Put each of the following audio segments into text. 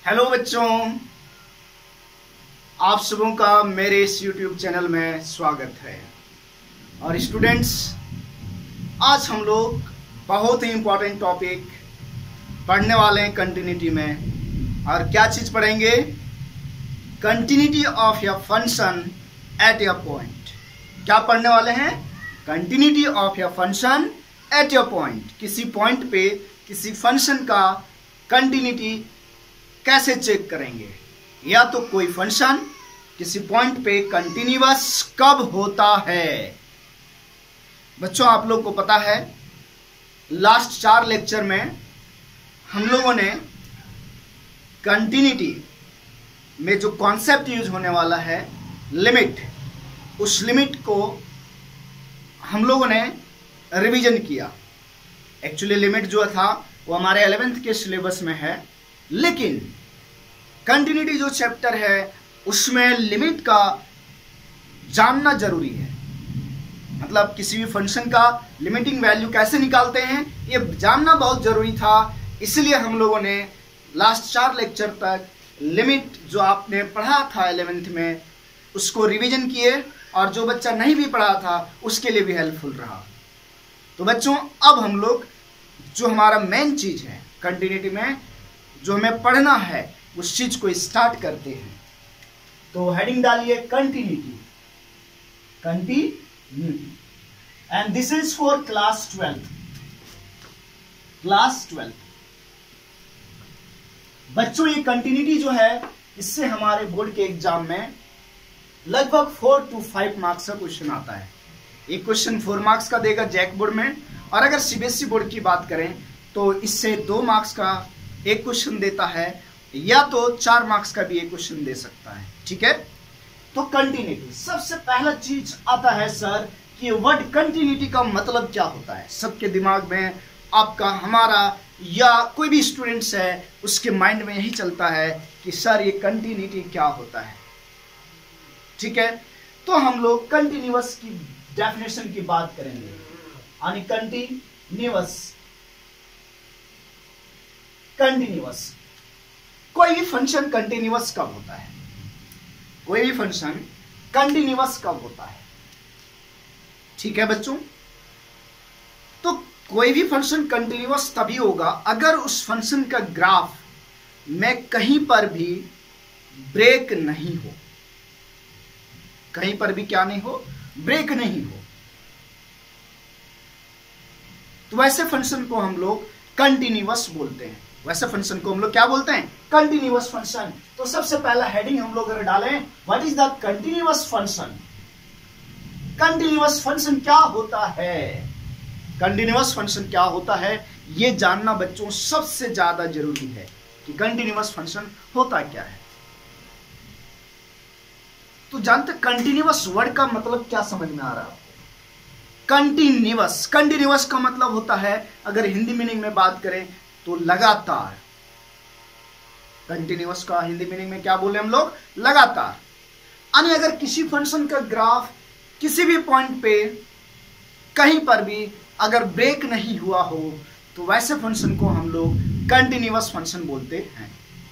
Hello बच्चों, आप सबों का मेरे इस YouTube चैनल में स्वागत है। और स्टूडेंट्स, आज हम लोग बहुत ही इम्पोर्टेंट टॉपिक पढ़ने वाले हैं कंटिन्यूटी में। और क्या चीज पढ़ेंगे? Continuity of your function at your point. क्या पढ़ने वाले हैं? Continuity of your function at your point. किसी पॉइंट पे किसी फंक्शन का कंटिन्यूटी कैसे चेक करेंगे, या तो कोई फंक्शन किसी पॉइंट पे कंटिन्यूअस कब होता है। बच्चों, आप लोग को पता है लास्ट 4 लेक्चर में हम लोगों ने कंटिन्यूटी में जो कॉन्सेप्ट यूज होने वाला है लिमिट, उस लिमिट को हम लोगों ने रिवीजन किया। एक्चुअली लिमिट जो था वो हमारे 11th के सिलेबस में है, लेकिन कंटिन्यूटी जो चैप्टर है उसमें लिमिट का जानना जरूरी है। मतलब किसी भी फंक्शन का लिमिटिंग वैल्यू कैसे निकालते हैं ये जानना बहुत जरूरी था। इसलिए हम लोगों ने लास्ट 4 लेक्चर तक लिमिट जो आपने पढ़ा था 11th में उसको रिवीजन किए, और जो बच्चा नहीं भी पढ़ा था उसके लिए भी हेल्पफुल रहा। तो बच्चों, अब हम लोग जो हमारा मेन चीज है कंटिन्यूटी में जो हमें पढ़ना है उस चीज को स्टार्ट करते हैं। तो हेडिंग डालिए continuity, continuity, and this is for class 12। Class 12 बच्चों, ये कंटिन्यूटी जो है इससे हमारे बोर्ड के एग्जाम में लगभग 4 to 5 मार्क्स का क्वेश्चन आता है। एक क्वेश्चन 4 मार्क्स का देगा जैक बोर्ड में, और अगर सीबीएसई बोर्ड की बात करें तो इससे 2 मार्क्स का एक क्वेश्चन देता है, या तो 4 मार्क्स का भी एक क्वेश्चन दे सकता है। ठीक है, तो कंटिन्यूटी सबसे पहला चीज आता है सर कि वर्ड कंटिन्यूटी का मतलब क्या होता है। सबके दिमाग में, आपका, हमारा, या कोई भी स्टूडेंट्स है उसके माइंड में यही चलता है कि सर ये कंटिन्यूटी क्या होता है। ठीक है, तो हम लोग कंटिन्यूअस की डेफिनेशन की बात करेंगे। यानी कंटिन्यूअस, कंटिन्यूअस कोई भी फंक्शन कंटिन्यूअस कब होता है? कोई भी फंक्शन कंटिन्यूअस कब होता है? ठीक है बच्चों, तो कोई भी फंक्शन कंटिन्यूअस तभी होगा अगर उस फंक्शन का ग्राफ में कहीं पर भी ब्रेक नहीं हो। कहीं पर भी क्या नहीं हो? ब्रेक नहीं हो। तो वैसे फंक्शन को हम लोग कंटिन्यूअस बोलते हैं। वैसे फंक्शन को हम लोग क्या बोलते हैं? Continuous function. तो सबसे पहला हेडिंग हम लोग अगर डालें, what is the continuous function. Continuous function क्या होता है? कंटिन्यूअस फंक्शन क्या होता है ये जानना बच्चों सबसे ज्यादा जरूरी है कि कंटिन्यूअस फंक्शन होता क्या है। तो जानते कंटिन्यूअस वर्ड का मतलब क्या समझ में आ रहा है? कंटिन्यूअस, कंटिन्यूअस का मतलब होता है, अगर हिंदी मीनिंग में बात करें तो लगातार। कंटिन्यूअस का हिंदी मीनिंग में क्या बोले हम लोग? लगातार। यानी अगर किसी फंक्शन का ग्राफ किसी भी पॉइंट पे कहीं पर भी अगर ब्रेक नहीं हुआ हो तो वैसे फंक्शन को हम लोग कंटिन्यूअस फंक्शन बोलते हैं।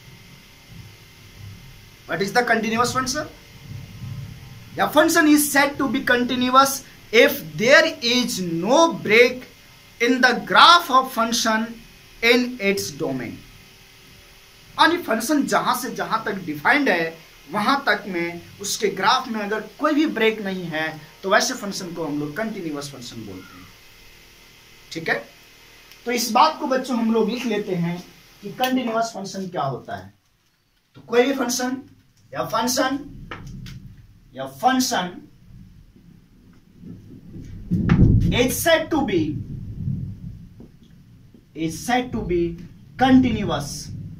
What is the continuous function? या function is said to be continuous if there is no break in the graph of function in its domain। यानी फंक्शन जहां से जहां तक डिफाइंड है वहां तक में उसके ग्राफ में अगर कोई भी ब्रेक नहीं है तो वैसे फंक्शन को हम लोग कंटिन्यूअस फंक्शन बोलते हैं। ठीक है, तो इस बात को बच्चों हम लोग लिख लेते हैं कि कंटिन्यूअस फंक्शन क्या होता है। तो कोई भी फंक्शन या function is said to be continuous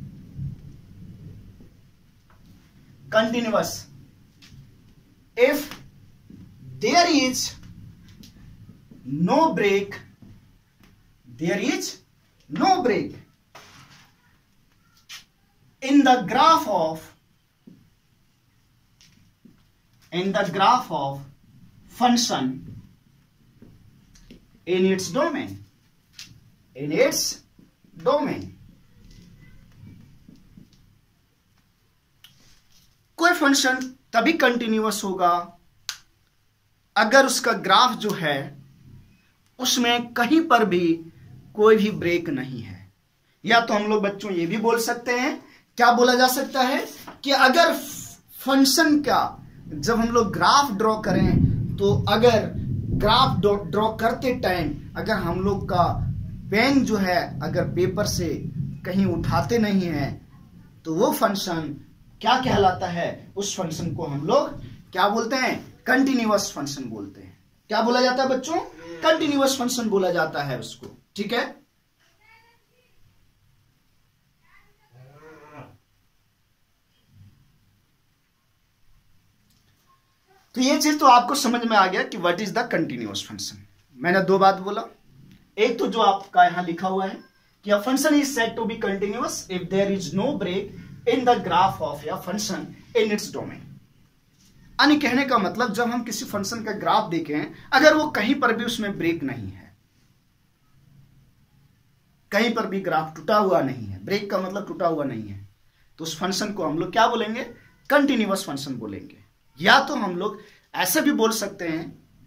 if there is no break in the graph of function in its domain। Function तभी कंटिन्यूअस होगा अगर उसका ग्राफ जो है उसमें कहीं पर भी कोई भी ब्रेक नहीं है। या तो हम लोग बच्चों ये भी बोल सकते हैं, क्या बोला जा सकता है कि अगर फंक्शन का जब हम लोग ग्राफ ड्रॉ करें तो अगर ग्राफ ड्रॉ करते टाइम अगर हम लोग का पेन जो है अगर पेपर से कहीं उठाते नहीं है तो वो फंक्शन क्या कहलाता है, उस फंक्शन को हम लोग क्या बोलते हैं, कंटिन्यूअस फंक्शन बोलते हैं। क्या बोला जाता है बच्चों, कंटिन्यूअस फंक्शन बोला जाता है उसको। ठीक है, तो ये चीज तो आपको समझ में आ गया कि what is the continuous function. मैंने दो बात बोला, एक तो जो आपका यहां लिखा हुआ है कि a function is said to be continuous if there is no break in the graph of a function in its domain. यानी कहने का मतलब जब हम किसी फंक्शन का ग्राफ देखें अगर वो कहीं पर भी उसमें ब्रेक नहीं है, कहीं पर भी ग्राफ टूटा हुआ नहीं है, ब्रेक का मतलब टूटा हुआ नहीं है, तो उस फंक्शन को हम लोग क्या बोलेंगे, कंटिन्यूअस फंक्शन बोलेंगे। या तो हम लोग ऐसे भी बोल सकते हैं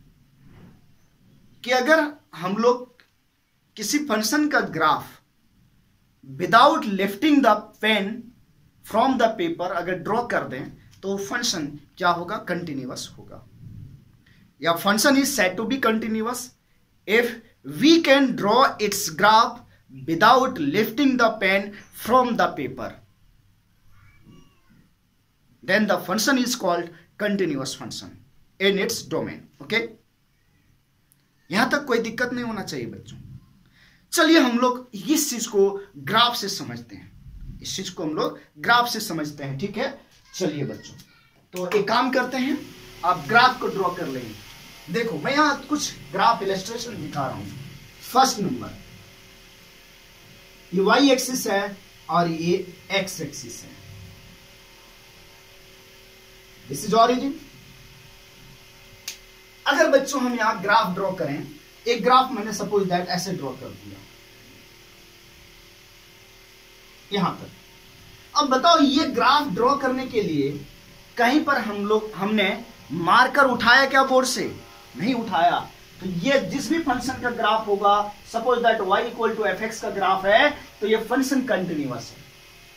कि अगर हम लोग किसी फंक्शन का graph without lifting the pen from the paper अगर ड्रॉ कर दें तो फंक्शन क्या होगा, कंटिन्यूअस होगा। या function is said to be continuous if we can draw its graph without lifting the pen from the paper, then the function is called continuous function in its domain. Okay, यहां तक कोई दिक्कत नहीं होना चाहिए बच्चों। चलिए हम लोग इस चीज को ग्राफ से समझते हैं, इस चीज को हम लोग ग्राफ से समझते हैं। ठीक है, चलिए बच्चों, तो एक काम करते हैं, आप ग्राफ को ड्रॉ कर लेंगे। देखो मैं यहां कुछ ग्राफ इलस्ट्रेशन दिखा रहा हूं। फर्स्ट नंबर ये वाई एक्सिस है और ये एक्स एक्सिस है, दिस इज ऑरिजिन। अगर बच्चों हम यहां ग्राफ ड्रॉ करें, एक ग्राफ मैंने सपोज दैट ऐसे ड्रॉ कर दिया यहां तक। अब बताओ ये ग्राफ ड्रॉ करने के लिए कहीं पर हमने मार्कर उठाया क्या बोर्ड से, नहीं उठाया। तो ये जिस भी फंक्शन का ग्राफ होगा, suppose that y equal to f x का ग्राफ है, तो ये फंक्शन कंटिन्यूअस है।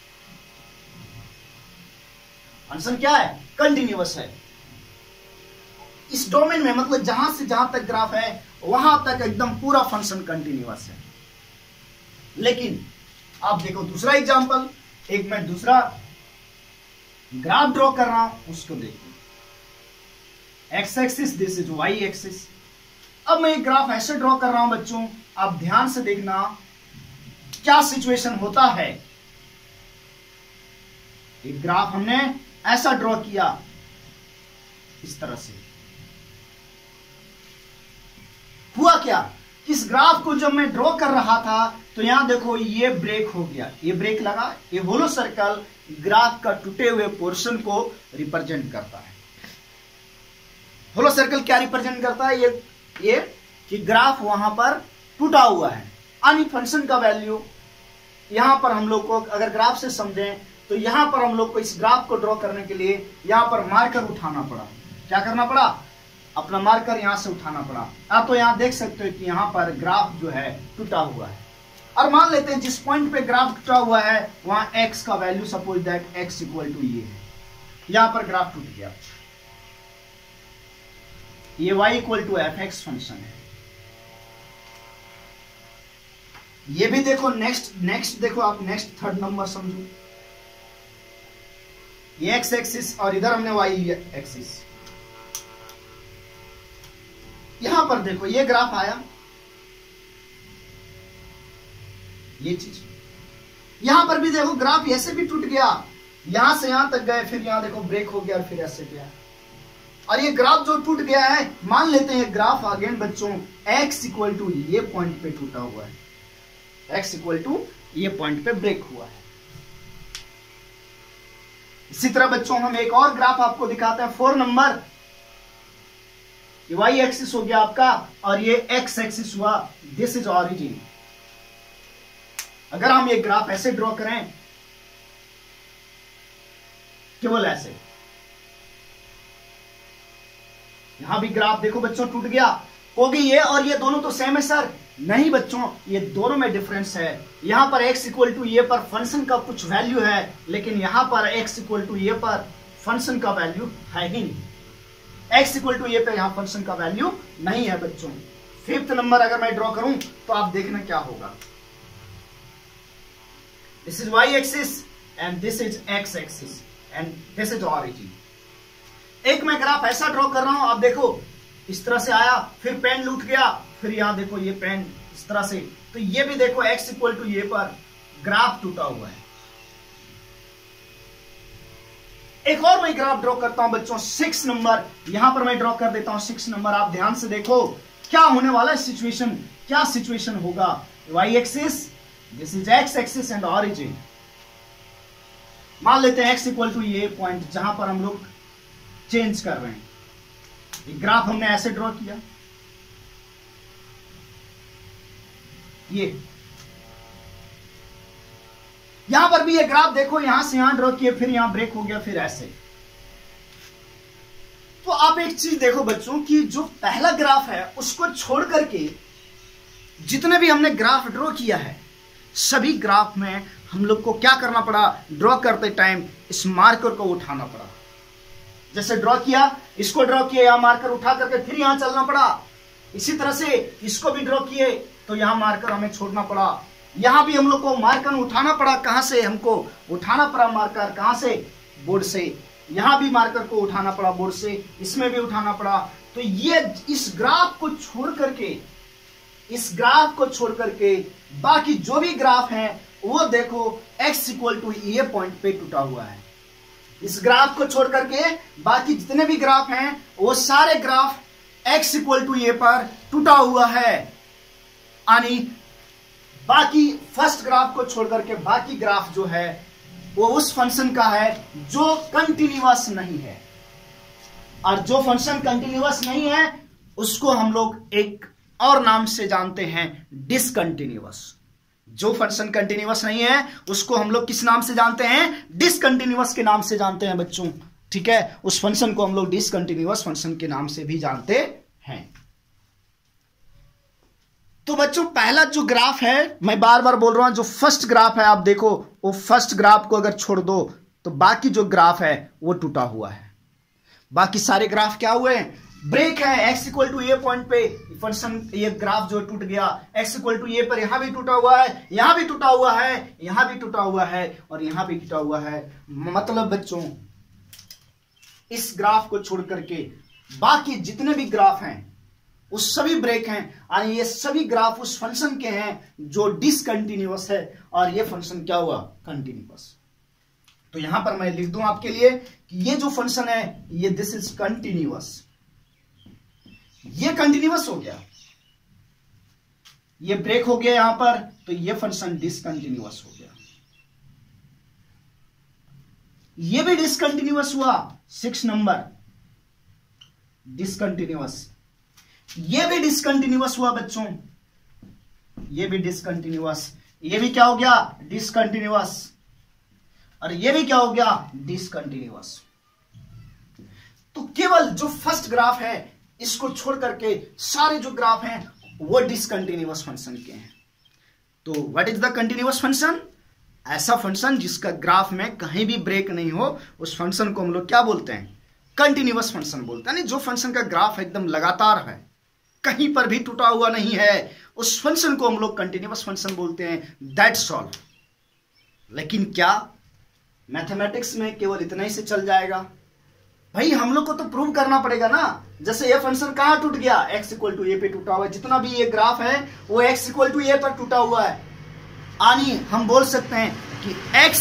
फंक्शन क्या है, कंटिन्यूअस है। इस डोमेन में मतलब जहां से जहां तक ग्राफ है वहां तक एकदम पूरा फंक्शन कंटिन्यूअस है। लेकिन आप देखो दूसरा एग्जांपल, एक मैं दूसरा ग्राफ ड्रॉ कर रहा हूं, उसको देखो, x axis, this is y axis. अब मैं एक ग्राफ ऐसे ड्रॉ कर रहा हूं बच्चों, आप ध्यान से देखना क्या सिचुएशन होता है। एक ग्राफ हमने ऐसा ड्रॉ किया इस तरह से, हुआ क्या, इस ग्राफ को जब मैं ड्रॉ कर रहा था तो यहां देखो ये ब्रेक हो गया, ये ब्रेक लगा। ये होलो सर्कल ग्राफ का टूटे हुए पोर्शन को रिप्रेजेंट करता है। होलो सर्कल क्या रिप्रेजेंट करता है, ये कि ग्राफ वहां पर टूटा हुआ है। यानी फंक्शन का वैल्यू यहां पर हम लोग को अगर ग्राफ से समझें तो यहां पर हम लोग को इस ग्राफ को ड्रॉ करने के लिए यहां पर मार्कर उठाना पड़ा। क्या करना पड़ा, अपना मार्कर यहां से उठाना पड़ा। आप तो यहां देख सकते हो कि यहां पर ग्राफ जो है टूटा हुआ है। और मान लेते हैं जिस पॉइंट पे ग्राफ टूटा हुआ है वहां x का value suppose that x equal to ये है, यहां पर ग्राफ टूट गया। ये y equal to f x function है। ये भी देखो, नेक्स्ट देखो आप, नेक्स्ट थर्ड नंबर समझो, ये एक्स एक्सिस और इधर हमने वाई एक्सिस। यहां पर देखो ये ग्राफ आया, ये चीज यहां पर भी देखो ग्राफ ऐसे भी टूट गया, यहां से यहां तक गए, फिर यहां देखो ब्रेक हो गया, फिर ऐसे गया। और ये ग्राफ जो टूट गया है, मान लेते हैं ग्राफ अगेन बच्चों x इक्वल टू ये पॉइंट पे टूटा हुआ है, x इक्वल टू ये पॉइंट पे ब्रेक हुआ है। इसी तरह बच्चों हम एक और ग्राफ आपको दिखाते हैं, 4 नंबर। ये y एक्सिस हो गया आपका और ये x एक्सिस हुआ, दिस इज ऑरिजिन। अगर हम ये ग्राफ ऐसे ड्रॉ करें, केवल ऐसे, यहां भी ग्राफ देखो बच्चों टूट गया। क्योंकि ये और ये दोनों तो सेम है सर, नहीं बच्चों, ये दोनों में डिफरेंस है। यहां पर x इक्वल टू ये पर फंक्शन का कुछ वैल्यू है, लेकिन यहां पर x इक्वल टू ये पर फंक्शन का वैल्यू है ही नहीं। x इक्वल टू ये पर यहां फंक्शन का वैल्यू नहीं है बच्चों। 5th नंबर अगर मैं ड्रॉ करूं तो आप देखना क्या होगा। This is y axis and this is x axis and this is origin. एक मैं ग्राफ ऐसा ड्रॉ कर रहा हूं, आप देखो इस तरह से आया, फिर पेन लूट गया, फिर यहां देखो ये पेन इस तरह से, तो ये भी देखो x इक्वल टू ये पर ग्राफ टूटा हुआ है। एक और मैं ग्राफ ड्रॉ करता हूं बच्चों 6 नंबर, यहां पर मैं ड्रॉ कर देता हूं 6 नंबर। आप ध्यान से देखो क्या होने वाला है सिचुएशन, क्या सिचुएशन होगा। y axis, this is x axis and origin. मान लेते हैं x इक्वल टू ये पॉइंट जहां पर हम लोग चेंज कर रहे हैं। ग्राफ हमने ऐसे ड्रॉ किया, ये यहां पर भी ये ग्राफ देखो यहां से यहां ड्रॉ किए, फिर यहां ब्रेक हो गया, फिर ऐसे। तो आप एक चीज देखो बच्चों कि जो पहला ग्राफ है उसको छोड़ करके जितने भी हमने ग्राफ ड्रॉ किया है, सभी ग्राफ में हम लोग को क्या करना पड़ा, ड्रॉ करते टाइम इस मार्कर को उठाना पड़ा। जैसे ड्रॉ किया, इसको ड्रॉ किया, यहां मार्कर उठा करके फिर यहां चलना पड़ा। इसी तरह से इसको भी ड्रॉ किए तो यहां मार्कर हमें छोड़ना पड़ा। यहां भी हम लोग को मार्कर उठाना पड़ा। कहां से हमको उठाना पड़ा मार्कर, कहां से, बोर्ड से। यहां भी मार्कर को उठाना पड़ा बोर्ड से, इसमें भी उठाना पड़ा। तो ये इस ग्राफ को छोड़ करके, इस ग्राफ को छोड़ करके बाकी जो भी ग्राफ है वो देखो x इक्वल टू ये पॉइंट पे टूटा हुआ है। इस ग्राफ को छोड़ करके बाकी जितने भी ग्राफ हैं वो सारे ग्राफ x इक्वल टू ये पर टूटा हुआ है। यानी बाकी फर्स्ट ग्राफ को छोड़ करके बाकी ग्राफ जो है वो उस फंक्शन का है जो कंटिन्यूअस नहीं है। और जो फंक्शन कंटिन्यूअस नहीं है उसको हम लोग एक और नाम से जानते हैं, डिसकंटिन्यूअस। जो फंक्शन कंटिन्यूअस नहीं है उसको हम लोग किस नाम से जानते हैं, डिसकंटिन्यूअस के नाम से जानते हैं बच्चों। ठीक है, उस फंक्शन को हम लोग डिसकंटिन्यूअस फंक्शन के नाम से भी जानते हैं। तो बच्चों पहला जो ग्राफ है, मैं बार बार बोल रहा हूं, जो फर्स्ट ग्राफ है आप देखो, वो फर्स्ट ग्राफ को अगर छोड़ दो तो बाकी जो ग्राफ है वो टूटा हुआ है। बाकी सारे ग्राफ क्या हुए, ब्रेक है। x इक्वल टू ये पॉइंट पे फंक्शन, ये ग्राफ जो टूट गया, x इक्वल टू ये पर यहां भी टूटा हुआ है, यहां भी टूटा हुआ है, यहां भी टूटा हुआ है और यहां भी टूटा हुआ है। मतलब बच्चों इस ग्राफ को छोड़ करके बाकी जितने भी ग्राफ हैं वो सभी ब्रेक हैं। और ये सभी ग्राफ उस फंक्शन के हैं जो डिसकंटिन्यूअस है और ये फंक्शन क्या हुआ, कंटिन्यूअस। तो यहां पर मैं लिख दूं आपके लिए कि ये जो फंक्शन है ये दिस इज कंटिन्यूअस, ये कंटिन्यूअस हो गया, ये ब्रेक हो गया यहां पर, तो ये फंक्शन डिसकंटिन्यूअस हो गया। ये भी डिसकंटिन्यूअस हुआ 6 नंबर, डिसकंटिन्यूअस। ये भी डिसकंटिन्यूअस हुआ बच्चों, ये भी डिसकंटिन्यूअस। ये भी क्या हो गया, डिसकंटिन्यूअस। और ये भी क्या हो गया, डिसकंटिन्यूअस। तो केवल जो फर्स्ट ग्राफ है इसको छोड़ करके सारे जो ग्राफ हैं वो डिसकंटिन्यूअस फंक्शन के हैं। तो what is the continuous function, ऐसा फंक्शन जिसका ग्राफ में कहीं भी ब्रेक नहीं हो, उस फंक्शन को हम लोग क्या बोलते हैं, कंटिन्यूअस फंक्शन बोलते हैं। यानी जो फंक्शन का ग्राफ एकदम लगातार है, कहीं पर भी टूटा हुआ नहीं है, उस फंक्शन को हम लोग कंटिन्यूअस फंक्शन बोलते हैं। That's all. लेकिन क्या मैथमेटिक्स में केवल इतना ही से चल जाएगा? भाई हम लोग को तो प्रूव करना पड़ेगा ना। जैसे ये फंक्शन कहां टूट गया, x इक्वल टू ए पे टूटा हुआ है। जितना भी ये ग्राफ है वो x इक्वल टू ए पर टूटा हुआ है। यानी हम बोल सकते हैं कि x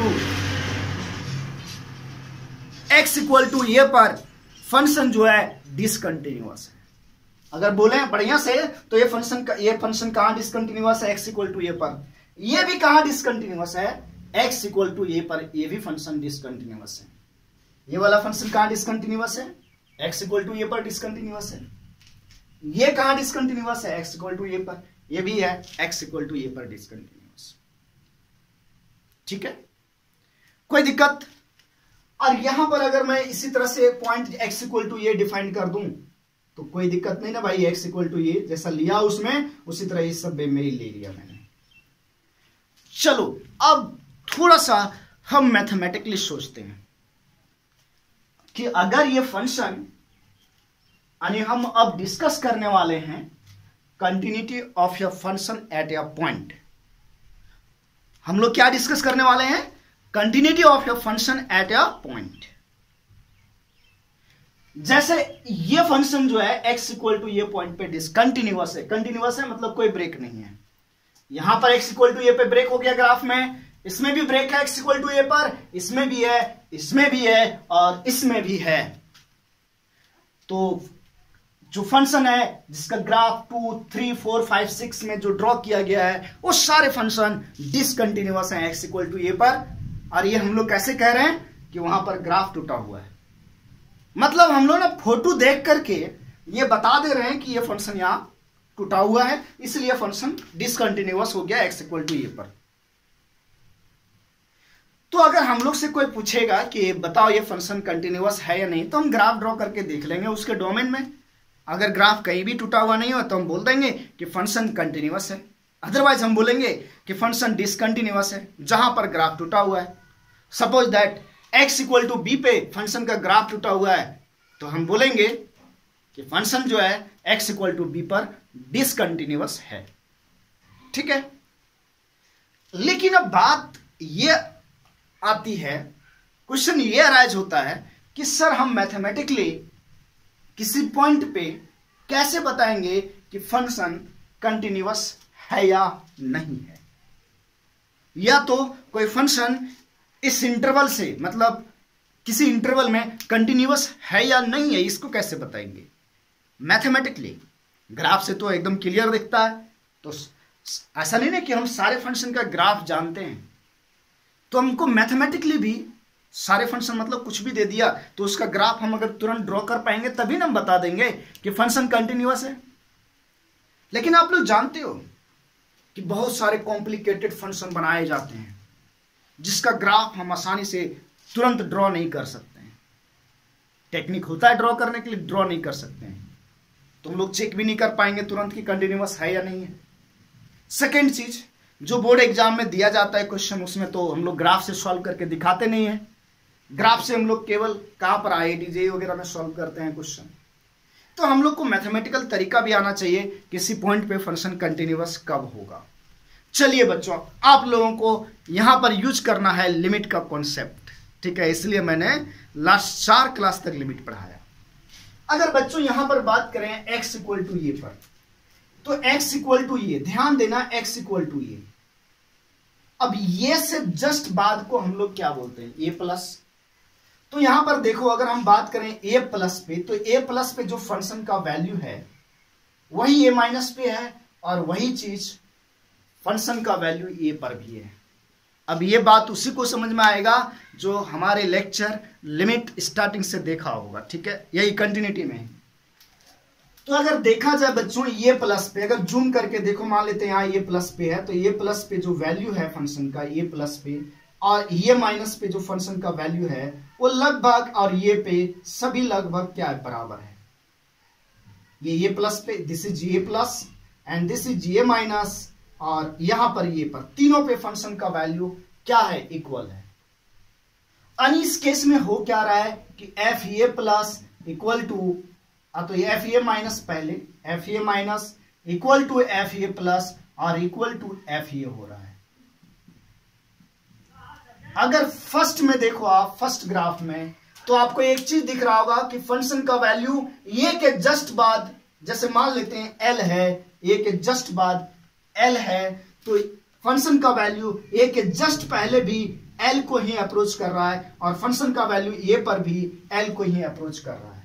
इक्वल टू ए पर फंक्शन जो है डिसकंटिन्यूअस है। अगर बोले बढ़िया से तो ये फंक्शन कहां डिसकंटिन्यूअस है, x इक्वल टू ए पर। ये भी कहां डिसकंटिन्यूअस है, x इक्वल टू ए पर, ये भी फंक्शन डिसकंटिन्यूअस है। ये वाला फंक्शन कहां डिसकंटिन्यूअस है, x इक्वल टू ए पर डिसकंटिन्यूअस है। ये कहां डिसकंटिन्यूअस है, x इक्वल टू ए पर, ये भी है x इक्वल टू ए पर डिसकंटिन्यूअस। ठीक है, कोई दिक्कत? और यहां पर अगर मैं इसी तरह से point x equal to a define कर दूं तो कोई दिक्कत नहीं ना भाई, x इक्वल टू ये जैसा लिया उसमें उसी तरह इस सब में ही ले लिया मैंने। चलो अब थोड़ा सा हम मैथमेटिकली सोचते हैं कि अगर ये फंक्शन, यानी हम अब डिस्कस करने वाले हैं continuity of a function at a point. हम लोग क्या डिस्कस करने वाले हैं? Continuity of a function at a point. जैसे ये फंक्शन जो है x इक्वल टू ये पॉइंट पे डिसकंटिन्यूअस है। कंटिन्यूअस है मतलब कोई ब्रेक नहीं है। यहां पर x इक्वल टू ये पे ब्रेक हो गया ग्राफ में, इसमें भी ब्रेक है x इक्वल टू ये पर, इसमें भी है, इसमें भी है और इसमें भी है। तो जो फंक्शन है जिसका ग्राफ 2, 3, 4, 5, 6 में जो ड्रॉ किया गया है वो सारे फंक्शन डिसकंटिन्यूअस हैं x इक्वल टू ये पर। और ये हम लोग कैसे कह रहे हैं कि वहां पर ग्राफ टूटा हुआ है, मतलब हम लोग ना फोटो देख करके ये बता दे रहे हैं कि ये फंक्शन यहां टूटा हुआ है, इसलिए फंक्शन डिसकंटिन्यूअस हो गया x इक्वल टू ये पर। तो अगर हम लोग से कोई पूछेगा कि बताओ ये फंक्शन कंटिन्यूअस है या नहीं, तो हम ग्राफ ड्रॉ करके देख लेंगे उसके डोमेन में। अगर ग्राफ कहीं भी टूटा हुआ नहीं हो तो हम बोल देंगे कि फंक्शन कंटिन्यूअस है, अदरवाइज हम बोलेंगे कि फंक्शन डिसकंटिन्यूअस है जहां पर ग्राफ टूटा हुआ है। Suppose that x equal to b पे फंक्शन का ग्राफ टूटा हुआ है, तो हम बोलेंगे कि फंक्शन जो है x इक्वल टू बी पर डिसकंटिन्यूअस है। ठीक है, लेकिन अब बात ये आती है, क्वेश्चन ये अराइज होता है कि सर हम मैथमेटिकली किसी पॉइंट पे कैसे बताएंगे कि फंक्शन कंटिन्यूअस है या नहीं है, या तो कोई फंक्शन इस इंटरवल से, मतलब किसी इंटरवल में कंटिन्यूअस है या नहीं है, इसको कैसे बताएंगे मैथमेटिकली? ग्राफ से तो एकदम क्लियर दिखता है, तो ऐसा नहीं ना कि हम सारे फंक्शन का ग्राफ जानते हैं, तो हमको मैथमेटिकली भी सारे फंक्शन, मतलब कुछ भी दे दिया तो उसका ग्राफ हम अगर तुरंत ड्रॉ कर पाएंगे तभी ना हम बता देंगे कि फंक्शन कंटिन्यूअस है। लेकिन आप लोग जानते हो कि बहुत सारे कॉम्प्लिकेटेड फंक्शन बनाए जाते हैं जिसका ग्राफ हम आसानी से तुरंत ड्रॉ नहीं कर सकते हैं। टेक्निक होता है ड्रॉ करने के लिए, ड्रॉ नहीं कर सकते हैं, तो हम लोग चेक भी नहीं कर पाएंगे तुरंत कि कंटिन्यूअस है या नहीं है। सेकेंड चीज, जो बोर्ड एग्जाम में दिया जाता है क्वेश्चन, उसमें तो हम लोग ग्राफ से सॉल्व करके दिखाते नहीं है। ग्राफ से हम लोग केवल कहां पर IIT JEE वगैरह में सॉल्व करते हैं क्वेश्चन। तो हम लोग को मैथमेटिकल तरीका भी आना चाहिए किसी पॉइंट पे फंक्शन कंटिन्यूअस कब होगा। चलिए बच्चों, आप लोगों को यहां पर यूज करना है लिमिट का कॉन्सेप्ट, ठीक है, इसलिए मैंने लास्ट 4 क्लास तक लिमिट पढ़ाया। अगर बच्चों यहां पर बात करें x इक्वल टू ये पर, तो x इक्वल टू ये, ध्यान देना x इक्वल टू ये। अब ये से जस्ट बाद को हम लोग क्या बोलते हैं? a plus. तो यहां पर देखो, अगर हम बात करें a प्लस पे, तो a प्लस पे जो फंक्शन का वैल्यू है वही a माइनस पे है, और वही चीज फंक्शन का वैल्यू a पर भी है। अब ये बात उसी को समझ में आएगा जो हमारे लेक्चर लिमिट स्टार्टिंग से देखा होगा, ठीक है, यही कंटिन्यूटी में है। तो अगर देखा जाए बच्चों ये प्लस पे, अगर जूम करके देखो, मान लेते हैं यहाँ ये प्लस पे है, तो ये प्लस पे जो वैल्यू है फंक्शन का ये प्लस पे, और ये माइनस पे जो फंक्शन का वैल्यू है वो लगभग, और ये पे सभी लगभग क्या है? बराबर है। ये प्लस पे, दिस इज ये प्लस एंड दिस इज ये माइनस, और यहां पर ये पर, तीनों पे फंक्शन का वैल्यू क्या है? इक्वल है। और इस केस में हो क्या रहा है कि f a plus equal to, तो ये एफ ए माइनस पहले, f a minus equal to f a plus और इक्वल टू एफ ए हो रहा है। अगर फर्स्ट में देखो आप, फर्स्ट ग्राफ में, तो आपको एक चीज दिख रहा होगा कि फंक्शन का वैल्यू ये के जस्ट बाद, जैसे मान लेते हैं एल है, ये के जस्ट बाद एल है, तो फंक्शन का वैल्यू ए के जस्ट पहले भी एल को ही अप्रोच कर रहा है, और फंक्शन का वैल्यू ए पर भी एल को ही अप्रोच कर रहा है।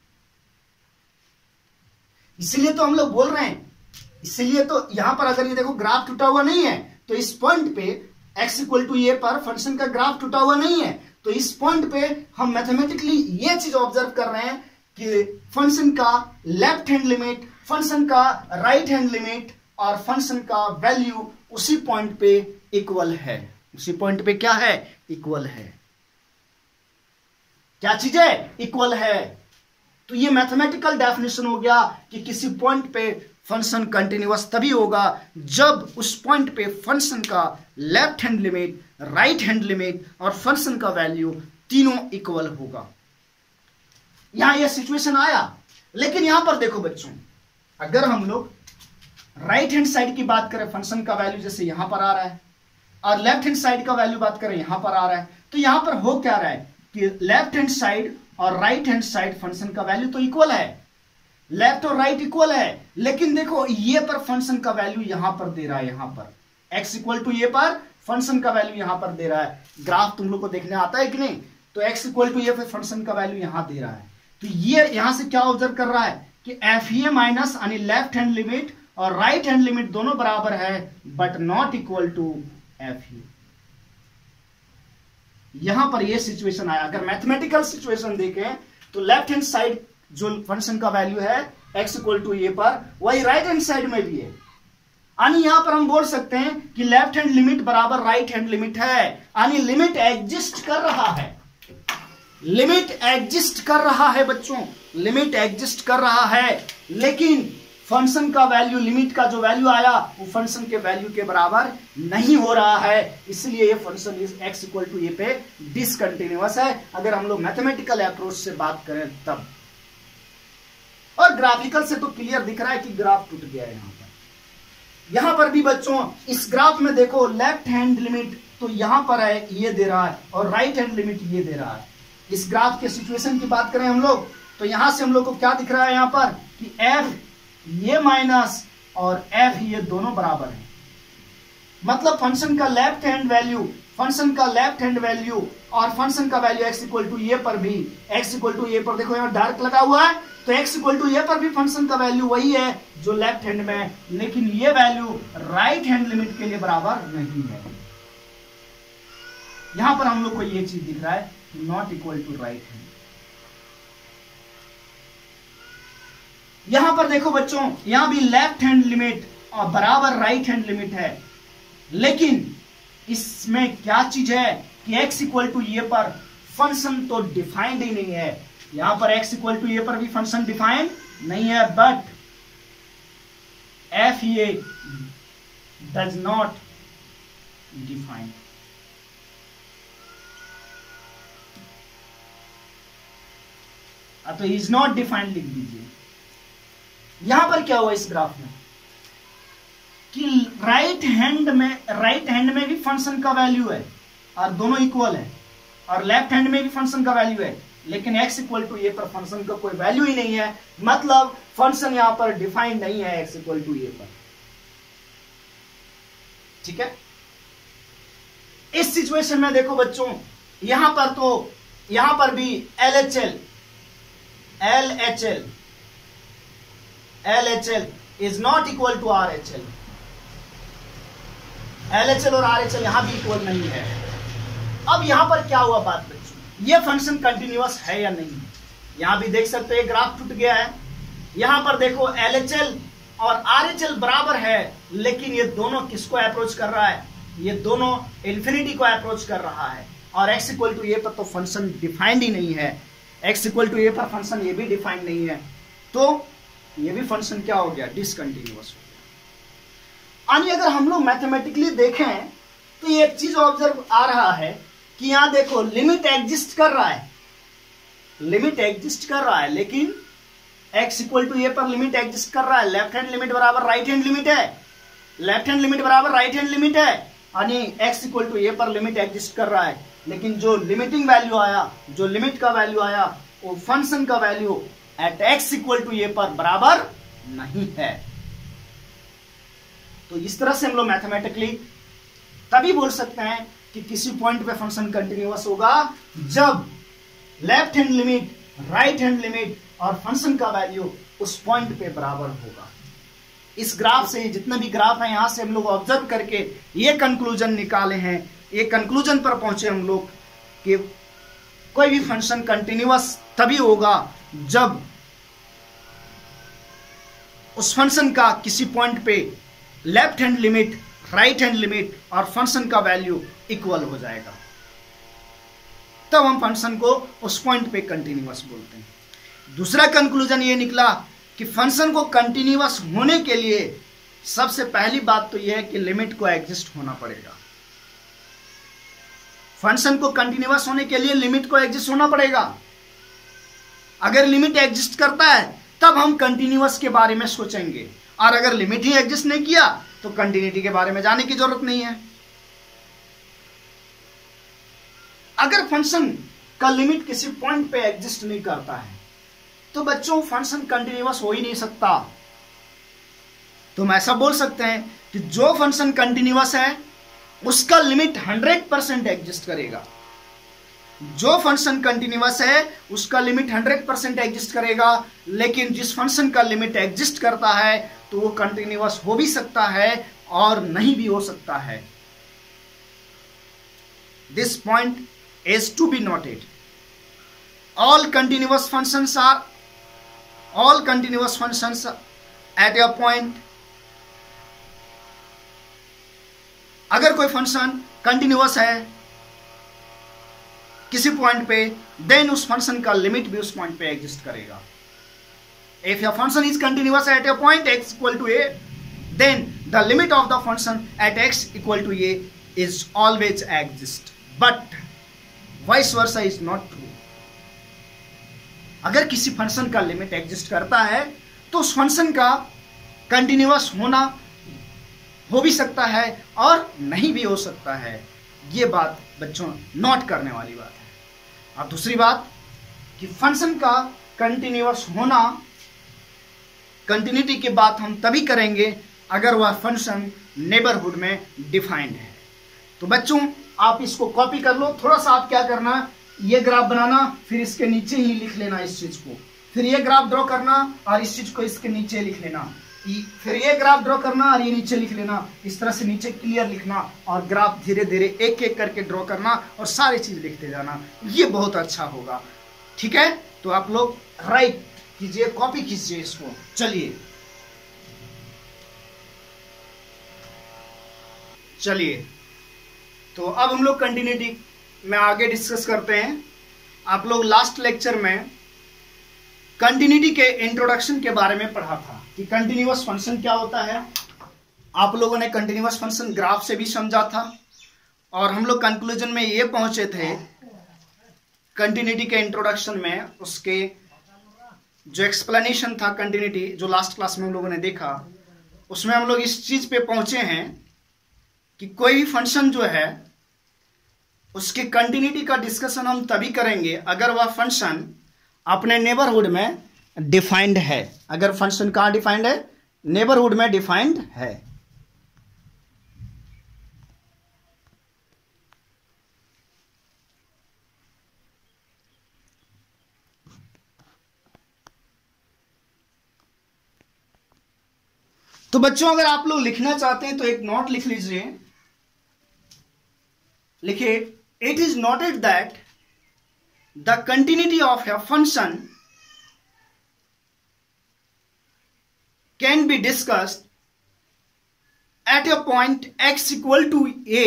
इसीलिए तो हम लोग बोल रहे हैं, इसीलिए तो यहां पर अगर ये देखो ग्राफ टूटा हुआ नहीं है, तो इस पॉइंट पे x इक्वल टू ए पर फंक्शन का ग्राफ टूटा हुआ नहीं है, तो इस पॉइंट पे हम मैथमेटिकली ये चीज ऑब्जर्व कर रहे हैं कि फंक्शन का लेफ्ट हैंड लिमिट, फंक्शन का राइट हैंड लिमिट और फंक्शन का वैल्यू उसी पॉइंट पे इक्वल है। उसी पॉइंट पे क्या है? इक्वल है। क्या चीज है? इक्वल है। तो ये मैथमेटिकल डेफिनेशन हो गया कि किसी पॉइंट पे फंक्शन कंटिन्यूअस तभी होगा जब उस पॉइंट पे फंक्शन का left hand limit, right hand limit और फंक्शन का वैल्यू तीनों इक्वल होगा। यहां यह सिचुएशन आया, लेकिन यहां पर देखो बच्चों, अगर हम लोग राइट हैंड साइड की बात करें, फंक्शन का वैल्यू जैसे यहां पर आ रहा है, और लेफ्ट हैंड साइड का वैल्यू बात करें यहां पर आ रहा है, तो यहां पर हो क्या रहा है कि लेफ्ट हैंड साइड और राइट हैंड साइड फंक्शन का वैल्यू तो इक्वल है, लेफ्ट और राइट इक्वल है, लेकिन देखो ये पर फंक्शन का वैल्यू यहां पर दे रहा है, यहां पर x इक्वल टू ये पर फंक्शन का वैल्यू यहां पर दे रहा है। ग्राफ तुम लोग को देखने आता है कि नहीं? तो x इक्वल टू ये पर फंक्शन का वैल्यू यहां दे रहा है, तो ये यहां से क्या ऑब्जर्व कर रहा है कि एफ ए माइनस यानी लेफ्ट हैंड लिमिट और राइट हैंड लिमिट दोनों बराबर है but not equal to f a. यहां पर यह सिचुएशन आया। अगर मैथमेटिकल सिचुएशन देखें तो लेफ्ट हैंड साइड जो फंक्शन का वैल्यू है x इक्वल टू ए पर, वही राइट हैंड साइड में भी है। यानी यहां पर हम बोल सकते हैं कि लेफ्ट हैंड लिमिट बराबर राइट हैंड लिमिट है, यानी लिमिट एग्जिस्ट कर रहा है, लिमिट एग्जिस्ट कर रहा है बच्चों, लिमिट एग्जिस्ट कर रहा है, लेकिन फंक्शन का वैल्यू, लिमिट का जो वैल्यू आया वो फंक्शन के वैल्यू के बराबर नहीं हो रहा है, इसलिए ये function is x equal to a पे डिसकंटिन्यूअस है, अगर हम लोग मैथमेटिकल अप्रोच से बात करें तब। और ग्राफिकल से तो क्लियर दिख रहा है कि ग्राफ टूट गया है। यहां पर भी बच्चों इस ग्राफ में देखो लेफ्ट हैंड लिमिट तो यहां पर है, ये दे रहा है, और राइट हैंड लिमिट ये दे रहा है। इस ग्राफ के सिचुएशन की बात करें हम लोग तो यहां से हम लोग को क्या दिख रहा है यहां पर कि f ये माइनस और f ये दोनों बराबर है, मतलब फंक्शन का लेफ्ट हैंड वैल्यू, फंक्शन का लेफ्ट हैंड वैल्यू और फंक्शन का value x equal to a पर भी, x इक्वल टू ए पर देखो यहां डार्क लगा हुआ है, तो x इक्वल टू ए पर भी फंक्शन का वैल्यू वही है जो लेफ्ट हैंड में है, लेकिन ये वैल्यू राइट हैंड लिमिट के लिए बराबर नहीं है। यहां पर हम लोग को ये चीज दिख रहा है कि not equal to right hand. यहां पर देखो बच्चों, यहां भी लेफ्ट हैंड लिमिट और बराबर राइट हैंड लिमिट है, लेकिन इसमें क्या चीज है कि x इक्वल टू ए पर फंक्शन तो डिफाइंड ही नहीं है। यहां पर x इक्वल टू ए पर भी फंक्शन डिफाइंड नहीं है, but f a does not defined. तो इज नॉट डिफाइंड लिख दीजिए। यहां पर क्या हुआ इस ग्राफ में कि राइट हैंड में भी फंक्शन का वैल्यू है और दोनों इक्वल है, और लेफ्ट हैंड में भी फंक्शन का वैल्यू है, लेकिन x इक्वल टू ए पर फंक्शन का कोई वैल्यू ही नहीं है, मतलब फंक्शन यहां पर डिफाइंड नहीं है x इक्वल टू ए पर। ठीक है, इस सिचुएशन में देखो बच्चों, यहां पर भी LHL is not equal to RHL। LHL और RHL यहां भी इक्वल नहीं है। अब यहां पर क्या हुआ बात बच्चों, ये फंक्शन कंटिन्यूअस है या नहीं? यहां भी देख सकते हैं ग्राफ टूट गया है। यहां पर देखो LHL और RHL बराबर है, लेकिन ये दोनों किसको अप्रोच कर रहा है? ये दोनों इंफिनिटी को अप्रोच कर रहा है, और x इक्वल टू ए पर तो फंक्शन डिफाइंड ही नहीं है। x इक्वल टू ए पर फंक्शन ये भी डिफाइंड नहीं है, तो ये भी फंक्शन क्या हो गया? डिसकंटिन्यूअस हो गया। यानी अगर हम लोग मैथमेटिकली देखें तो ये एक चीज ऑब्जर्व आ रहा है कि यहां देखो लिमिट एग्जिस्ट कर रहा है, लिमिट एग्जिस्ट कर रहा है, लेकिन x इक्वल टू ए पर लिमिट एग्जिस्ट कर रहा है, लेफ्ट हैंड लिमिट बराबर राइट हैंड लिमिट है, लेफ्ट हैंड लिमिट बराबर राइट हैंड लिमिट है, यानी x इक्वल टू ए पर लिमिट एग्जिस्ट कर रहा है, लेकिन जो लिमिटिंग वैल्यू आया, जो लिमिट का वैल्यू आया, वो फंक्शन का value at x equal to a पर बराबर नहीं है। तो इस तरह से हम लोग मैथमेटिकली तभी बोल सकते हैं कि किसी पॉइंट पे फंक्शन कंटिन्यूअस होगा जब left hand limit, right hand limit और फंक्शन का वैल्यू उस पॉइंट पे बराबर होगा। इस ग्राफ से, जितने भी ग्राफ है, यहां से हम लोग ऑब्जर्व करके ये कंक्लूजन निकाले हैं, ये कंक्लूजन पर पहुंचे हम लोग कि कोई भी फंक्शन कंटिन्यूअस तभी होगा जब उस फंक्शन का किसी पॉइंट पे left hand limit, right hand limit और फंक्शन का वैल्यू इक्वल हो जाएगा, तब हम फंक्शन को उस पॉइंट पे कंटिन्यूअस बोलते हैं। दूसरा कंक्लूजन ये निकला कि फंक्शन को कंटिन्यूअस होने के लिए सबसे पहली बात तो यह है कि लिमिट को एग्जिस्ट होना पड़ेगा। फंक्शन को कंटिन्यूअस होने के लिए लिमिट को एग्जिस्ट होना पड़ेगा। अगर लिमिट एग्जिस्ट करता है तब हम कंटिन्यूअस के बारे में सोचेंगे, और अगर लिमिट ही एग्जिस्ट नहीं किया तो कंटिन्यूटी के बारे में जाने की जरूरत नहीं है। अगर फंक्शन का लिमिट किसी पॉइंट पे एग्जिस्ट नहीं करता है तो बच्चों फंक्शन कंटिन्यूअस हो ही नहीं सकता। तो हम ऐसा बोल सकते हैं कि जो फंक्शन कंटिन्यूअस है उसका लिमिट 100% एग्जिस्ट करेगा। जो फंक्शन कंटिन्यूअस है उसका लिमिट 100% एग्जिस्ट करेगा, लेकिन जिस फंक्शन का लिमिट एग्जिस्ट करता है तो वो कंटिन्यूअस हो भी सकता है और नहीं भी हो सकता है। This point is to be noted. All continuous functions at a point. अगर कोई फंक्शन कंटिन्यूअस है किसी पॉइंट पे, देन उस फंक्शन का लिमिट भी उस पॉइंट पे एग्जिस्ट करेगा। If a function is continuous at a point x equal to a, then the limit of the function at x equal to a is always exist. But vice versa is not true. अगर किसी function का limit exist करता है तो उस function का continuous होना हो भी सकता है और नहीं भी हो सकता है। ये बात बच्चों नोट करने वाली बात है। और दूसरी बात कि फंक्शन का कंटिन्यूअस होना, कंटिन्यूटी की बात हम तभी करेंगे अगर वह फंक्शन नेबरहुड में डिफाइंड है। तो बच्चों आप इसको कॉपी कर लो। थोड़ा सा आप क्या करना, ये ग्राफ बनाना, फिर इसके नीचे ही लिख लेना इस चीज को, फिर ये ग्राफ ड्रॉ करना और इस चीज को इसके नीचे लिख लेना, फिर ये ग्राफ ड्रॉ करना और ये नीचे लिख लेना। इस तरह से नीचे क्लियर लिखना और ग्राफ धीरे धीरे एक एक करके ड्रॉ करना और सारी चीज लिखते जाना। ये बहुत अच्छा होगा। ठीक है, तो आप लोग राइट कीजिए, कॉपी कीजिए इसको। चलिए तो अब हम लोग कंटिन्यूटी में आगे डिस्कस करते हैं। आप लोग लास्ट लेक्चर में कंटिन्यूटी के इंट्रोडक्शन के बारे में पढ़ा था कि कंटिन्यूअस फंक्शन क्या होता है। आप लोगों ने कंटिन्यूअस फंक्शन ग्राफ से भी समझा था और हम लोग कंक्लूजन में ये पहुंचे थे कंटिन्यूटी के इंट्रोडक्शन में, उसके जो एक्सप्लेनेशन था कंटिन्यूटी जो लास्ट क्लास में हम लोगों ने देखा, उसमें हम लोग इस चीज पे पहुंचे हैं कि कोई भी फंक्शन जो है उसके कंटिन्यूटी का डिस्कशन हम तभी करेंगे अगर वह फंक्शन अपने नेबरहुड में डिफाइंड है। अगर फंक्शन कहां डिफाइंड है? नेबरहुड में डिफाइंड है। तो बच्चों अगर आप लोग लिखना चाहते हैं तो एक नोट लिख लीजिए। लिखिए, it is noted that the continuity of a function can be discussed at a point x equal to a,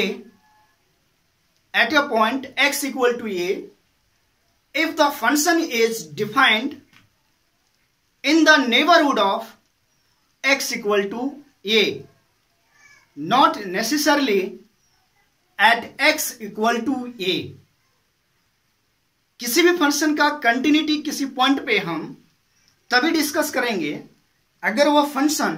at a point x equal to a if the function is defined in the neighborhood of x equal to a, not necessarily at x equal to a। किसी भी function का continuity किसी point पे हम तभी discuss करेंगे अगर वह फंक्शन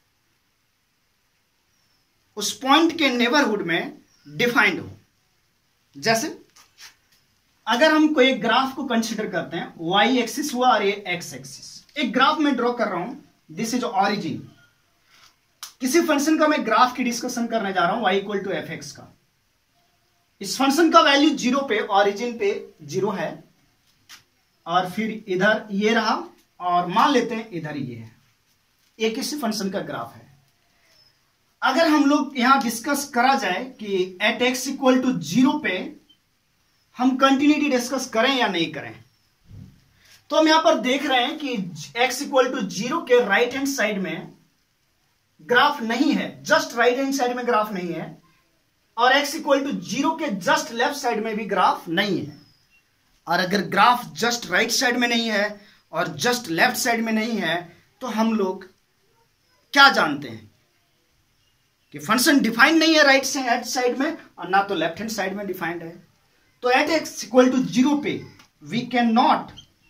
उस पॉइंट के नेबरहुड में डिफाइंड हो। जैसे अगर हम कोई एक ग्राफ को कंसीडर करते हैं, y एक्सिस हुआ और ये x एक्सिस, एक ग्राफ में ड्रॉ कर रहा हूं, दिस इज ऑरिजिन। किसी फंक्शन का मैं ग्राफ की डिस्कशन करने जा रहा हूं y equal to f x का। इस फंक्शन का वैल्यू 0 पे, ऑरिजिन पे 0 है और फिर इधर ये रहा और मान लेते हैं इधर ये है। ये किसी फंक्शन का ग्राफ है। अगर हम लोग यहां डिस्कस करा जाए कि एट x इक्वल टू 0 पे हम कंटिन्यूटी डिस्कस करें या नहीं करें, तो हम यहां पर देख रहे हैं कि x इक्वल टू 0 के राइट हैंड साइड में ग्राफ नहीं है, जस्ट राइट हैंड साइड में ग्राफ नहीं है, और x इक्वल टू 0 के जस्ट लेफ्ट साइड में भी ग्राफ नहीं है। और अगर ग्राफ जस्ट राइट साइड में नहीं है और जस्ट लेफ्ट साइड में नहीं है, तो हम लोग क्या जानते हैं कि फंक्शन डिफाइंड नहीं है राइट साइड में और ना तो लेफ्ट हैंड साइड में डिफाइंड है। तो एट एक्स इक्वल टू 0 पे we can not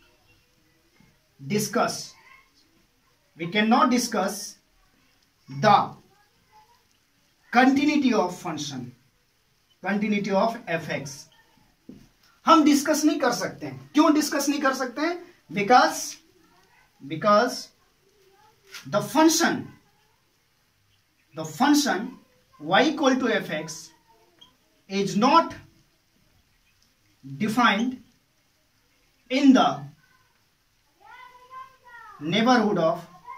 discuss the continuity of function, continuity of f x हम डिस्कस नहीं कर सकते हैं। क्यों डिस्कस नहीं कर सकते हैं? Because the function y equal to fx is not defined in the neighborhood of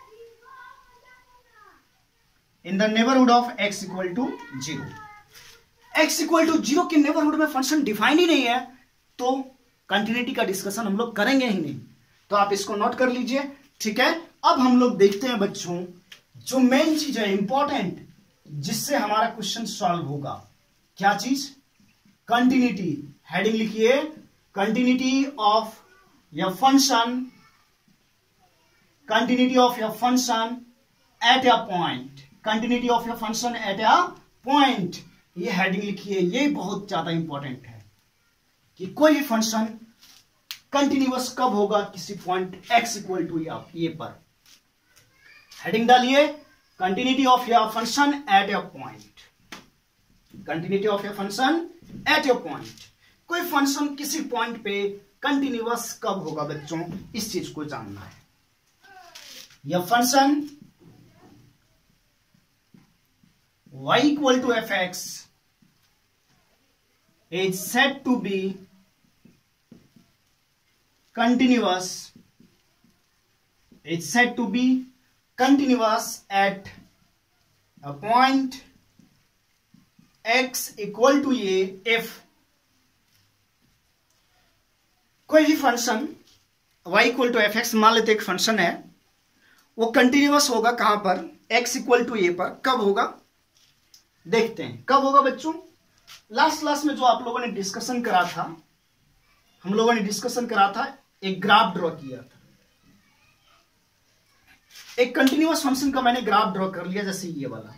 x equal to 0। x equal to 0 के नेबरहुड में फंक्शन डिफाइन ही नहीं है, तो कंटिन्यूटी का डिस्कशन हम लोग करेंगे ही नहीं। तो आप इसको नोट कर लीजिए, ठीक है। अब हम लोग देखते हैं बच्चों, जो मेन चीज है इंपॉर्टेंट, जिससे हमारा क्वेश्चन सॉल्व होगा। क्या चीज? कंटिन्यूटी। हेडिंग लिखिए, continuity of your function, continuity of your function at a point, continuity of your function at a point. ये हेडिंग लिखिए, ये बहुत ज्यादा इंपॉर्टेंट है कि कोई भी फंक्शन कंटिन्यूअस कब होगा, किसी पॉइंट x इक्वल टू ये पर। हेडिंग डालिए, continuity of your function at your point, continuity of your function at your point. कोई फंक्शन किसी पॉइंट पे कंटिन्यूअस कब होगा बच्चों, इस चीज को जानना है। यह function y equal to fx is said to be continuous, is said to be continuous at a point x equal to a if कोई भी function y equal to f x मान लेते एक फंक्शन है, वो कंटिन्यूअस होगा कहां पर, x इक्वल टू ए पर। कब होगा देखते हैं, कब होगा बच्चों। लास्ट क्लास में जो आप लोगों ने डिस्कशन करा था, हम लोगों ने डिस्कशन करा था, एक ग्राफ ड्रॉ किया था। एक कंटिन्यूअस फंक्शन का मैंने ग्राफ ड्रॉ कर लिया, जैसे ये वाला,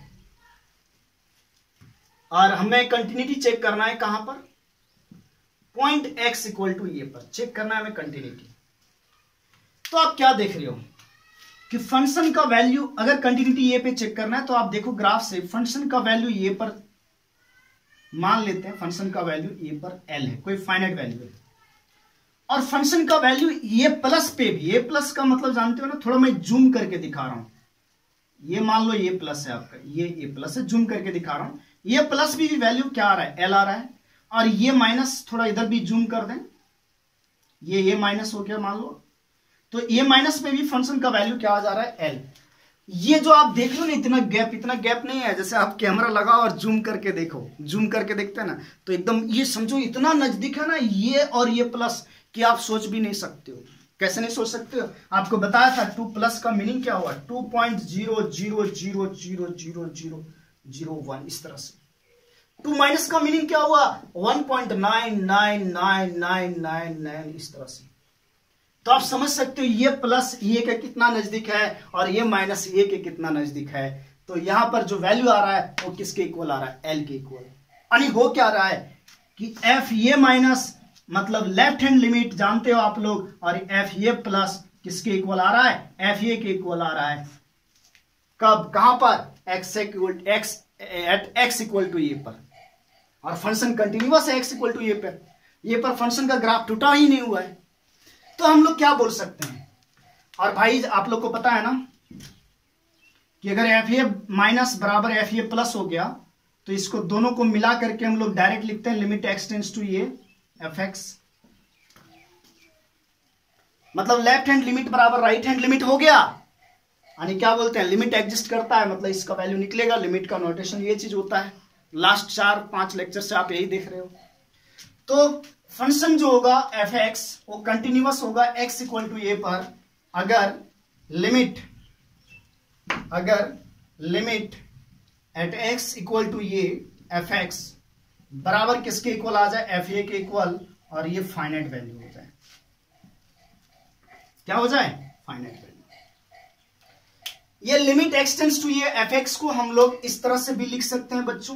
और हमें कंटिन्यूटी चेक करना है कहां पर, पॉइंट x इक्वल टू ये पर चेक करना है हमें कंटिन्यूटी। तो आप क्या देख रहे हो कि फंक्शन का वैल्यू, अगर कंटिन्यूटी ये पे चेक करना है तो आप देखो ग्राफ से, फंक्शन का वैल्यू ये पर मान लेते हैं, फंक्शन का वैल्यू ये पर l है, कोई फाइनाइट वैल्यू है, और फंक्शन का वैल्यू ये प्लस पे भी, ये प्लस का मतलब जानते हो ना, थोड़ा मैं जूम करके दिखा रहा हूं, ये मान लो ये प्लस है आपका, ये प्लस है, जूम करके दिखा रहा हूं। ये प्लस भी वैल्यू क्या आ रहा है, एल आ रहा है, और ये माइनस थोड़ा इधर भी जूम कर दें, ये माइनस हो गया मान लो, तो ये माइनस में भी फंक्शन का वैल्यू क्या आ जा रहा है, एल। ये जो आप देख लो ना, इतना गैप नहीं है। जैसे आप कैमरा लगाओ और जूम करके देखो, जूम करके देखते हैं ना, तो एकदम ये समझो इतना नजदीक है ना ये और ये प्लस, कि आप सोच भी नहीं सकते हो। कैसे नहीं सोच सकते हो? आपको बताया था 2 प्लस का मीनिंग क्या हुआ, 2.0000001, इस तरह से। 2 माइनस का मीनिंग क्या हुआ, 1.99999, इस तरह से। तो आप समझ सकते हो ये प्लस ये के कितना नजदीक है और ये माइनस ये के कितना नजदीक है। तो यहां पर जो वैल्यू आ रहा है वो किसके इक्वल आ रहा है, एल के इक्वल। यानी हो क्या रहा है कि एफ ये माइनस मतलब लेफ्ट हैंड लिमिट जानते हो आप लोग, और एफ ये प्लस किसके इक्वल आ रहा है, एफ ये के इक्वल आ रहा है। कब, कहां पर, एक्स इक्वल टू ये पर, और फंक्शन कंटिन्यूअस है एक्स इक्वल टू ये पर। ये पर फंक्शन का ग्राफ टूटा ही नहीं हुआ है, तो हम लोग क्या बोल सकते हैं। और भाई आप लोग को पता है ना कि अगर एफ ए माइनस बराबर एफ ए प्लस हो गया, तो इसको दोनों को मिला करके हम लोग डायरेक्ट लिखते हैं लिमिट एक्स टेंड्स टू ये एफ एक्स, मतलब लेफ्ट हैंड लिमिट बराबर राइट हैंड लिमिट हो गया। यानी क्या बोलते हैं, लिमिट एग्जिस्ट करता है, मतलब इसका वैल्यू निकलेगा। लिमिट का नोटेशन ये चीज होता है। लास्ट 4-5 लेक्चर से आप यही देख रहे हो। तो फंक्शन जो होगा एफ एक्स वो कंटिन्यूअस होगा एक्स इक्वल टू ए पर, अगर limit at x equal to ये एफ एक्स बराबर किसके इक्वल आ जाए, एफ ए के इक्वल, और ये फाइनाइट वैल्यू हो जाए। क्या हो जाए, फाइनाइट वैल्यू। ये लिमिट एक्स टेंड्स टू ये एफ एक्स को हम लोग इस तरह से भी लिख सकते हैं बच्चों,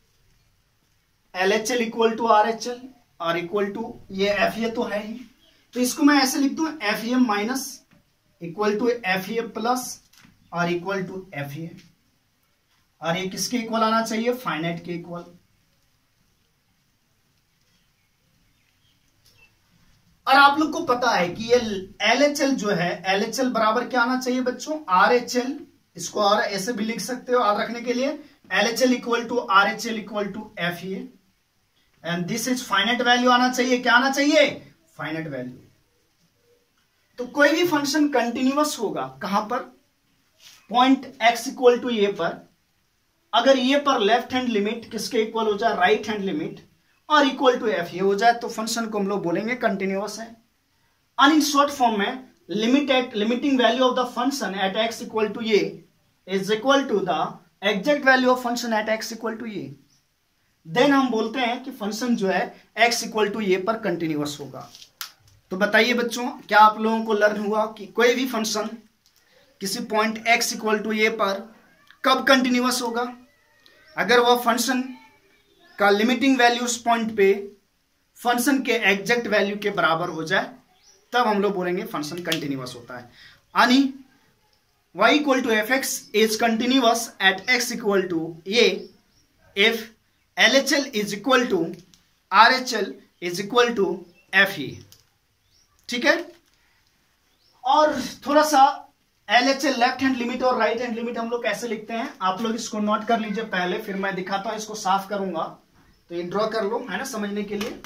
L H L equal to R H L, और इक्वल टू ये एफ ए तो है ही, तो इसको मैं ऐसे लिख दूं f a minus equal to f a plus और इक्वल टू एफ ए, और ये किसके इक्वल आना चाहिए, फाइनाइट के इक्वल। और आप लोग को पता है कि ये एल एच एल जो है, एल एच एल बराबर क्या आना चाहिए बच्चों, आर एच एल, इसको और ऐसे भी लिख सकते हो याद रखने के लिए, L H L equal to R H L equal to f a, and this is finite value आना चाहिए, क्या आना चाहिए, फाइनाइट वैल्यू। तो कोई भी फंक्शन कंटिन्यूअस होगा कहां पर, point x equal to a पर, अगर ये पर लेफ्ट हैंड लिमिट किसके इक्वल हो जाए, राइट हैंड लिमिट, और इक्वल टू एफ ए हो जाए, तो फंक्शन को हम लोग बोलेंगे कंटिन्यूअस है। और इन शॉर्ट फॉर्म में limiting value of the function at x equal to a is equal to the exact value of function at x equal to a, then हम बोलते हैं कि फंक्शन जो है एक्स इक्वल टू ए पर continuous होगा। तो बताइए बच्चों, क्या आप लोगों को लर्न हुआ कि कोई भी फंक्शन किसी point x equal to a पर कब कंटिन्यूअस होगा, अगर वह फंक्शन का लिमिटिंग वैल्यू उस पॉइंट पे फंक्शन के एग्जैक्ट वैल्यू के बराबर हो जाए, तब हम लोग बोलेंगे फंक्शन कंटिन्यूअस होता है। यानी y equal to f x is continuous at x equal to a if L H L is equal to R H L is equal to f e, ठीक है। और थोड़ा सा L H L left hand limit और right hand limit हम लोग कैसे लिखते हैं, आप लोग इसको नोट कर लीजिए पहले, फिर मैं दिखाता हूं, इसको साफ करूंगा, तो ये ड्रॉ कर लो, है ना, समझने के लिए।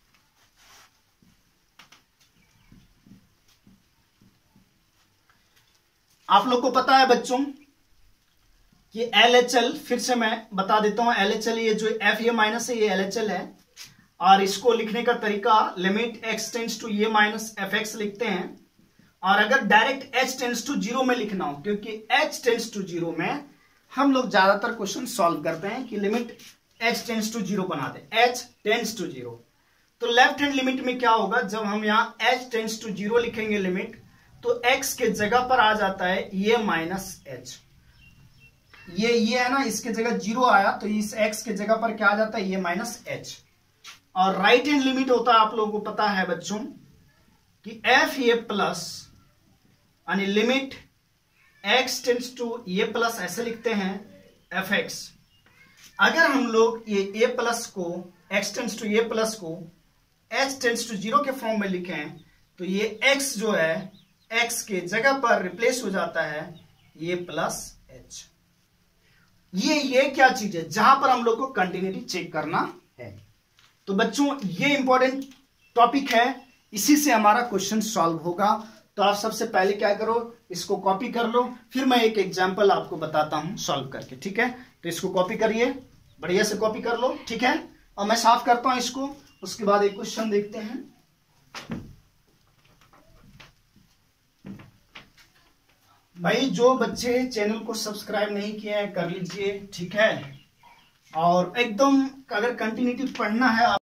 आप लोग को पता है बच्चों कि एल एच एल, फिर से मैं बता देता हूं, एल एच एल ये जो एफ ए माइनस है ये एल एच एल है, और इसको लिखने का तरीका limit x tends to a minus f x लिखते हैं। और अगर direct h tends to zero में लिखना हो, क्योंकि h टेंड्स टू जीरो में हम लोग ज्यादातर क्वेश्चन सॉल्व करते हैं कि limit h tends to zero बना दे, h टेंड्स टू जीरो, तो लेफ्ट हैंड लिमिट में क्या होगा, जब हम यहाँ h टेंड्स टू जीरो लिखेंगे लिमिट, तो x के जगह पर आ जाता है ये माइनस h, ये है ना, इसके जगह जीरो आया तो इस x के जगह पर क्या आ जाता है, ये माइनस h। और राइट हैंड लिमिट होता है, आप लोगों को पता है बच्चों कि एफ ए प्लस यानी limit x tends to a plus ऐसे लिखते हैं एफ एक्स। अगर हम लोग ये a प्लस को, x tends to a plus को h टेंड्स टू जीरो के फॉर्म में लिखें, तो ये x जो है x के जगह पर रिप्लेस हो जाता है ये प्लस h। ये क्या चीज है जहां पर हम लोग को कंटिन्यूटी चेक करना है। तो बच्चों ये इंपॉर्टेंट टॉपिक है, इसी से हमारा क्वेश्चन सॉल्व होगा। तो आप सबसे पहले क्या करो, इसको कॉपी कर लो, फिर मैं एक एग्जांपल आपको बताता हूं सॉल्व करके, ठीक है। तो इसको कॉपी करिए, बढ़िया से कॉपी कर लो, ठीक है। और मैं साफ करता हूं इसको, उसके बाद एक क्वेश्चन देखते हैं। भाई जो बच्चे चैनल को सब्सक्राइब नहीं किए हैं कर लीजिए, ठीक है। और एकदम अगर कंटिन्यूटी पढ़ना है